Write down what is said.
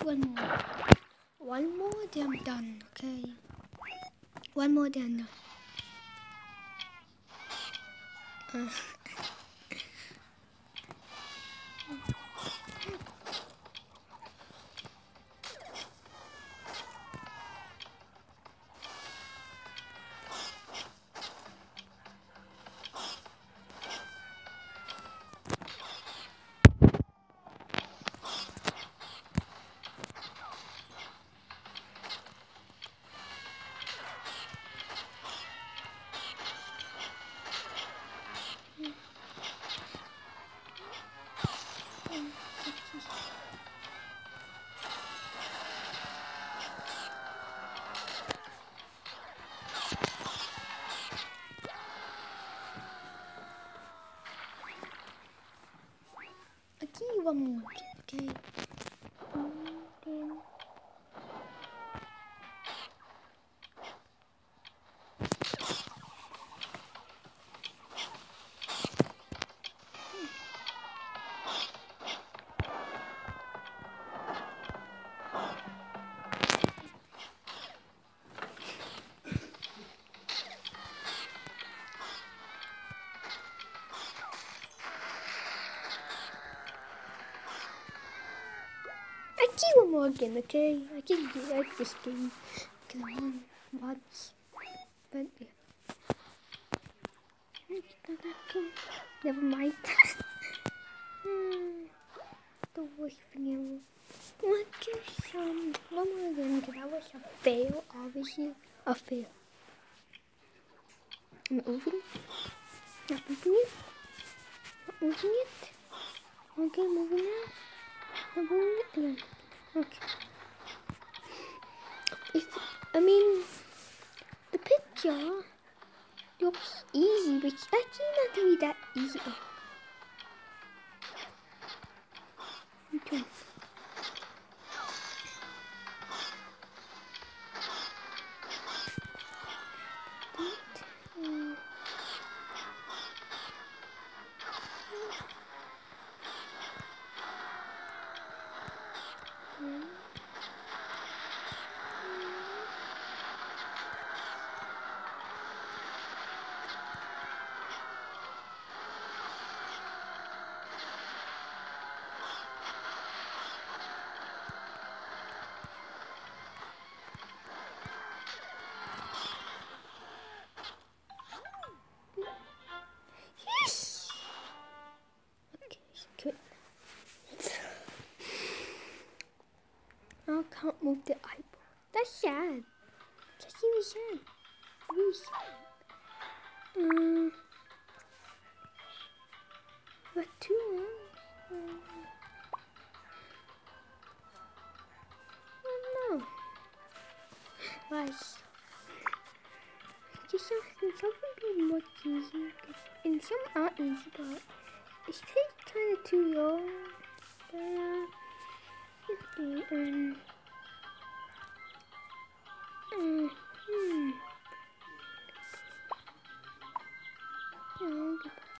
One more. One more, then I'm done, okay? One more, then I'm done. I'll give you one more, okay? I keep one more again, okay? I can do like this game because I want mods. But yeah. Never mind. The worst thing ever. What just no more again because that was a fail, obviously. A fail. I'm moving. Not moving it. Not moving it. Okay, moving now. Not moving it again. Okay. I mean, the picture looks easy, but it's actually not really that easy. Okay. Yes! Okay, good. I can't move the eyeball. That's sad. That's really sad. Really sad. But too long. I don't know. Guys, just some be much easier, and some aren't easy, but it's kind of too long. But